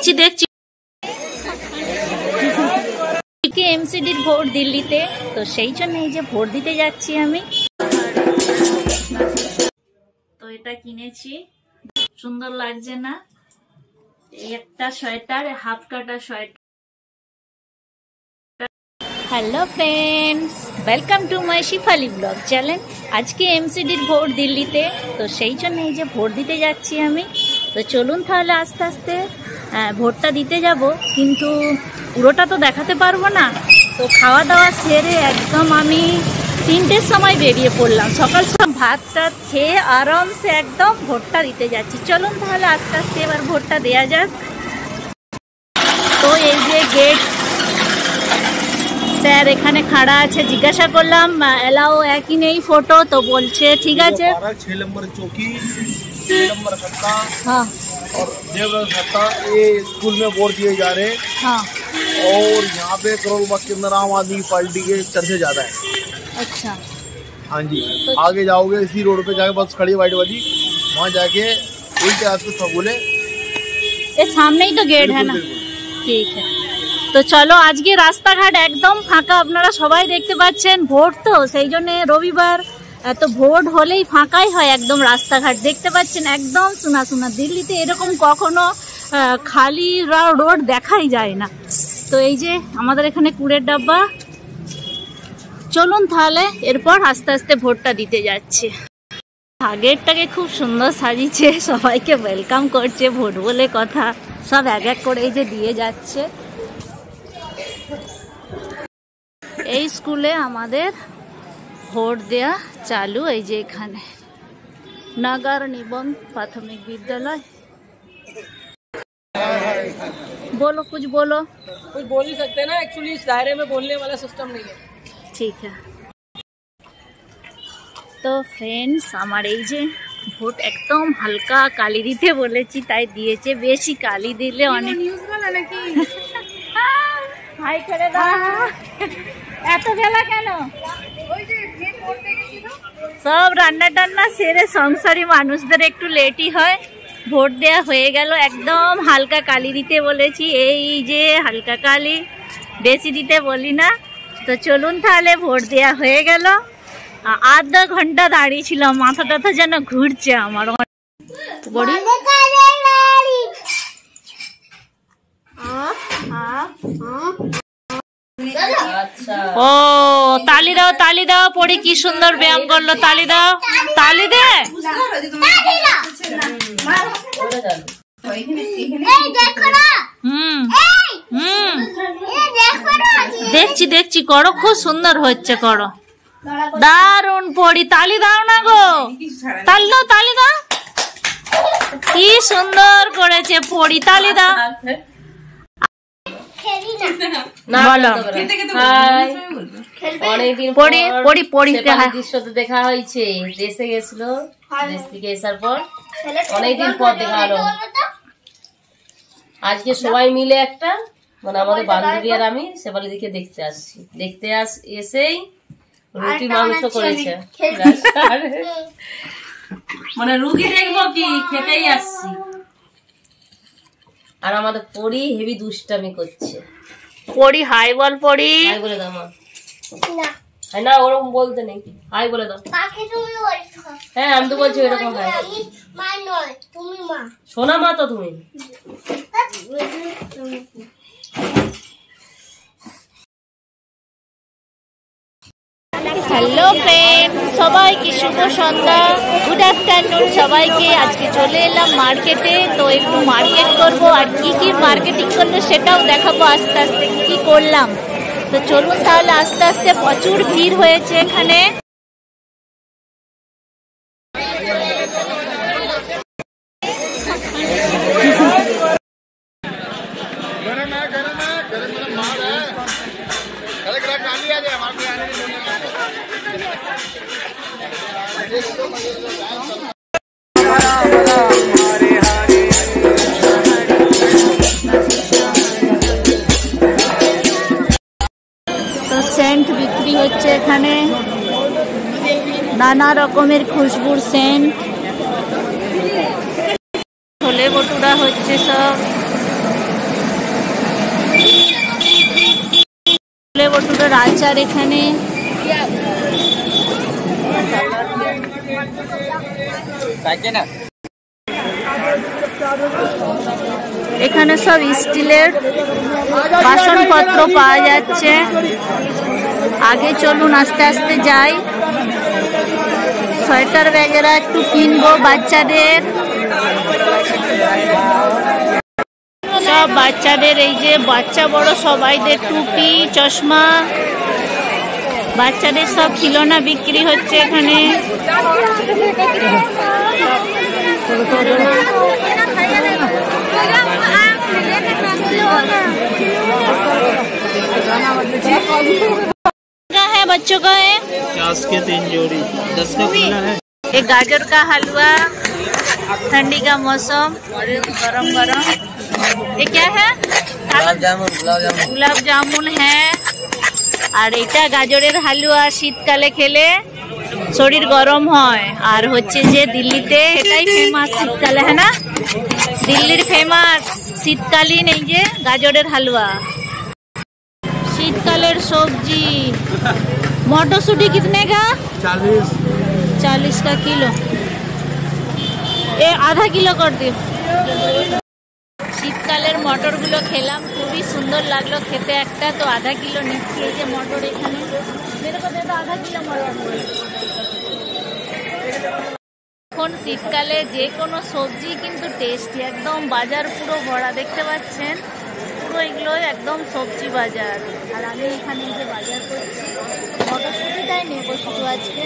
দেখছি দেখছি এমসিডির ভোট দিল্লিতে, তো সেই জন্য এই যে ভোট দিতে যাচ্ছি আমি। তো এটা কিনেছি, সুন্দর লাগছে না? এই একটা সোয়েটার, হাফ কাটা sweater. Hello friends, welcome to my Shifali blog channel. আজকে এমসিডির ভোট দিল্লিতে, তো সেই জন্য এই যে ভোট দিতে যাচ্ছি আমি। তো চলুন তাহলে আস্তে আস্তে ভোটটা দিতে যাব, কিন্তু পুরোটা তো দেখাতে পারবো না। তো খাওয়া দাওয়া সেরে একদম আমি 3টের সময় বেরিয়ে পড়লাম। সকাল সকাল ভাত টাত খেয়ে আরামসে একদম ভোটটা দিতে যাচ্ছি। চলুন তাহলে আস্তে আস্তে এবার ভোটটা দেওয়া যাক। তো এই যে গেট স্যার এখানে খাড়া আছে, জিজ্ঞাসা করলাম এলাও একই নেই ফটো, তো বলছে ঠিক আছে। 6 नंबर चौकी, 6 नंबर खत्ता, हाँ, और देवराज खत्ता, ये स्कूल में वोट दिए जा रहे हैं। हाँ, और यहाँ पे करोल बाग के अंदर आम आदमी पार्टी के चर्चे ज्यादा है। अच्छा, हाँ जी, आगे जाओगे इसी रोड पे जाके बस खड़ी व्हाइट वाली, वहाँ जाके उल्टे हाथ पे सब बोले, ये सामने ही तो गेट है ना। ঠিক है, তো চলো। আজকে রাস্তাঘাট একদম ফাঁকা, আপনারা সবাই দেখতে পাচ্ছেন। ভোট তো সেই জন্য রবিবার, তো ভোট হলেই ফাঁকাই হয় একদম রাস্তাঘাট। দেখতে পাচ্ছেন একদম শূন্য শূন্য। দিল্লিতে এরকম কখনো খালি রোড দেখাই যায় না। তো এই যে আমাদের এখানে কুড়ের ডাব্বা। চলুন তাহলে এরপর আস্তে আস্তে ভোটটা দিতে যাচ্ছে। আগেরটাকে খুব সুন্দর সাজিয়েছে, সবাইকে ওয়েলকাম করছে, ভোট বলে কথা। সব এক এক করে এই যে দিয়ে যাচ্ছে। এই স্কুলে আমাদের ভোট দেয়া চালু। এই যে এখানে नगर निबंध प्राथमिक विद्यालय। बोलो, कुछ बोलो। कुछ बोल नहीं सकते ना, एक्चुअली इस दायरे में बोलने वाला सिस्टम नहीं है। ठीक है। তো ফ্রেন্ডস, আমার এই যে ভোট একদম হালকা কালি দিতে বলেছি, তাই দিয়েছে। বেশি কালি দিলে অনেক হাই করে দাও। এত বেলা কেন? সব রান্না টান্না সেরে সংসারী মানুষদের একটু লেটই হয়। ভোট দেয়া হয়ে গেল, একদম হালকা কালি দিতে বলেছি। এই যে হালকা কালি, বেশি দিতে বলি না। তো চলুন তাহলে, ভোট দেয়া হয়ে গেল। আধা ঘন্টা দাঁড়িয়ে ছিলাম, মাথা টাথা যেন ঘুরছে আমার। ও তালি দাও, তালি দাও। পড়ি কি সুন্দর ব্যায়াম করলো। তালি দাও, তালি দে। দেখছি দেখছি, করো, খুব সুন্দর হচ্ছে, করো, দারুণ। পড়ি তালি দাও না গো, তালি দাও, তালি দাও। কি সুন্দর করেছে পড়ি, তালি দাও। অনেকদিন দৃশ্য দেখা হয়েছে, দেশে গেছিল, দেশ থেকে আসার পর অনেকদিন পর দেখা হলো। আজকে সবাই মিলে একটা, মানে আমাদের বান্ধবী আর আমি শেফালি দিকে দেখতে আসছি। দেখতে এসেই রুটি মাংস করেছে, মানে রুগী দেখবো কি, খেতেই আসছি। আর আমাদের পরি হেভি দুষ্টামি করছে। পড়ি হাই বল, পড়ি হাই বলে দাও। মা না, ওরকম বলতে নেই, হাই বলে দাও। হ্যাঁ, আমি তো বলছি এরকম হাই। সোনা মা তো তুমি। হ্যালো ফ্রেন্ড, সবাইকে শুভ সন্ধ্যা, গুড আফটারনুন সবাইকে। আজকে চলে এলাম মার্কেটে। তো একটু মার্কেট করব, আর কি কি মার্কেটিং করলো সেটাও দেখাবো আস্তে আস্তে কি কি করলাম। তো চলুন তাহলে আস্তে আস্তে। প্রচুর ভিড় হয়েছে এখানে। তো সেন্ট বিক্রি হচ্ছে এখানে, নানা রকমের খুশবুর সেন্ট। ছোলে ভটুরা হচ্ছে সব। মটর আচার এখানে, এখানে সব স্টিলের বাসনপত্র পাওয়া যাচ্ছে। আগে চলুন আস্তে আস্তে যাই। সোয়েটার वगैरह একটু কিনবো বাচ্চাদের। সব বাচ্চাদের, এই যে বাচ্চা বড় সবাইদের টুপি চশমা, বাচ্চাদের সব খিলৌনা বিক্রি হচ্ছে এখানে। है बच्चों का है 50 के 3 जोड़ी, 10 का खुला है। एक गाजर का हलवा, ठंडी का मौसम, गरम गरम। ये क्या है? गुलाब जामुन है। আর এটা গাজরের হালুয়া, শীতকালে খেলে শরীর গরম হয়। আর হচ্ছে যে দিল্লিতে এটাই ফেমাস শীতকালে, হ্যাঁ না? দিল্লির ফেমাস শীতকালীন এই যে গাজরের হালুয়া। শীতকালের সবজি। মটরশুটি कितने का? 40 का किलो। आधा किलो कर दियो। শীতকালের মটরগুলো খেলাম, খুবই সুন্দর লাগলো খেতে একটা। তো আধা কিলো নিচ্ছি। এই যে মটর এখানে আধা কিলো মটর। এখন শীতকালে যে কোনো সবজি কিন্তু টেস্টি, একদম বাজার পুরো ভরা, দেখতে পাচ্ছেন পুরো এগুলো একদম সবজি বাজার। আর আমি এখানে যে বাজার করছি মটরশুটিটাই নেবো শুধু আজকে।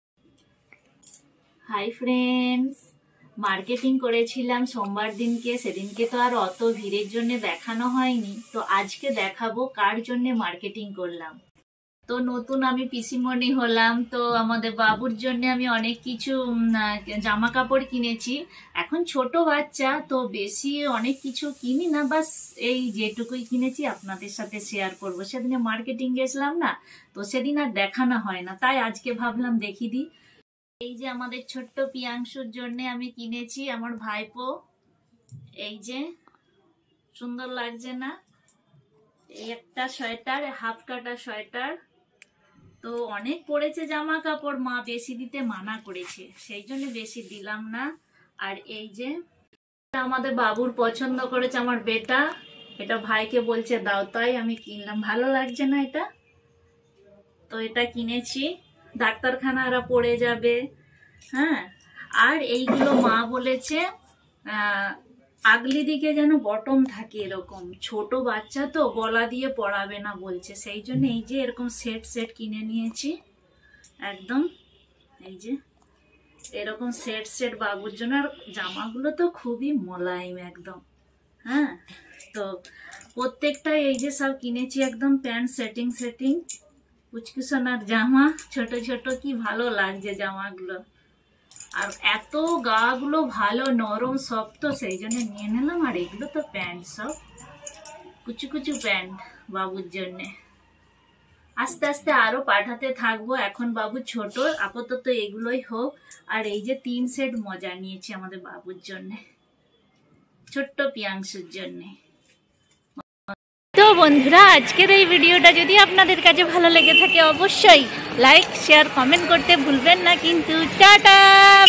হাই ফ্রেন্ডস, মার্কেটিং করেছিলাম সোমবার দিনকে, সেদিনকে তো আর অত ভিড়ের জন্য দেখানো হয়নি। তো আজকে দেখাবো কার জন্য মার্কেটিং করলাম। তো নতুন আমি পিসিমণি হলাম, তো আমাদের বাবুর জন্য আমি অনেক কিছু জামা কাপড় কিনেছি। এখন ছোট বাচ্চা তো বেশি অনেক কিছু কিনি না, বাস এই যেটুকুই কিনেছি আপনাদের সাথে শেয়ার করব। সেদিনে মার্কেটিং গেছিলাম না, তো সেদিন আর দেখানো হয় না, তাই আজকে ভাবলাম দেখিয়ে দিই। এই যে আমাদের ছোট্ট পিয়াংশুর জন্য আমি কিনেছি, আমার ভাইপো। এই যে সুন্দর লাগছে না? এই একটা সোয়েটার, হাফ কাটা সোয়েটার। তো অনেক পড়েছে জামা কাপড়, মা বেশি দিতে মানা করেছে, সেই জন্য বেশি দিলাম না। আর এই যে আমাদের বাবুর পছন্দ করেছে আমার বেটা, এটা ভাইকে বলছে দাও, তাই আমি কিনলাম। ভালো লাগছে না এটা? তো এটা কিনেছি, ডাক্তারখানারা পড়ে যাবে। হ্যাঁ, আর এইগুলো মা বলেছে আগলি দিকে যেন বটম থাকে, এরকম ছোট বাচ্চা তো গলা দিয়ে পড়াবে না বলছে, সেই জন্য এই যে এরকম সেট সেট কিনে নিয়েছি একদম। এই যে এরকম সেট সেট বাবুর জন্য। আর জামাগুলো তো খুবই মোলায়েম একদম। হ্যাঁ, তো প্রত্যেকটা এই যে সব কিনেছি একদম প্যান্ট সেটিং সেটিং, পুচকুসোনার জামা ছোট ছোট, কি ভালো লাগছে জামাগুলো। আর এত গাগুলো ভালো নরম সফট, তো সেই জন্য নিয়ে নিলাম। আর এগুলো তো প্যান্ট, সব কুচু কুচু প্যান্ট বাবুর জন্য। আস্তে আস্তে আরো পাঠাতে থাকবো, এখন বাবু ছোট, আপাতত এগুলোই হোক। আর এই যে 3 সেট মজা নিয়েছি আমাদের বাবুর জন্য, ছোট্ট পিয়াংশুর জন্য। তো বন্ধুরা, আজকের এই ভিডিওটা যদি আপনাদের কাছে ভালো লেগে থাকে অবশ্যই লাইক শেয়ার কমেন্ট করতে ভুলবেন না কিন্তু। টাটা।